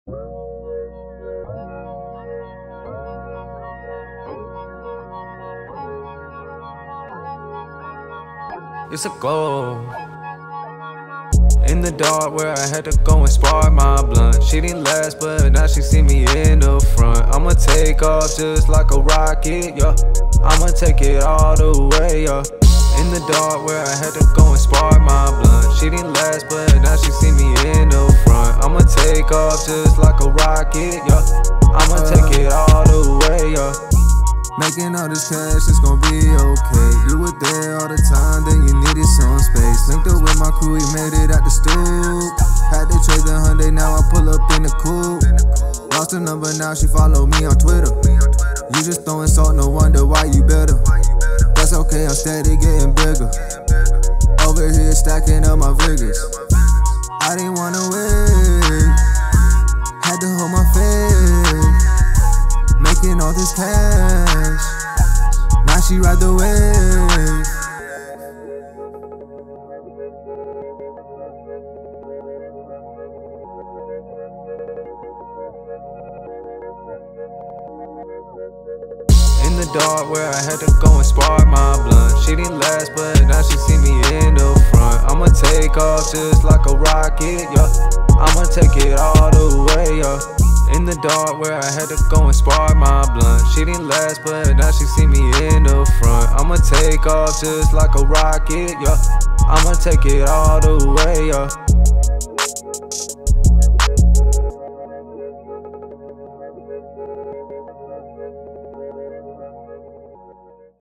It's a goal. In the dark where I had to go and spark my blunt. She didn't last, but now she see me in the front. I'ma take off just like a rocket, yeah. I'ma take it all the way, yeah. In the dark where I had to go and spark my blunt. She didn't last, but now she see me in the front. I'ma take off just like a rocket, yeah. I'ma take it all the way, yeah. Making all this cash, it's gon' be okay. You were there all the time, then you needed some space. Linked up with my crew, we made it out the stoop. Had to trade the Hyundai, now I pull up in the coupe. Lost her number, now she follow me on Twitter. You just throwing salt, no wonder why you better. That's okay, I'm steady getting bigger. Over here stacking up my figures. I didn't wanna wait, had to hold my faith. Making all this cash, now she ride the wave. In the dark where I had to go and spark my blunt. She didn't last, but now she see me in the front. I'ma take off just like a rocket, yeah. I'ma take it all the way, yeah. In the dark where I had to go and spark my blunt. She didn't last, but now she see me in the front. I'ma take off just like a rocket, yeah. I'ma take it all the way, yeah.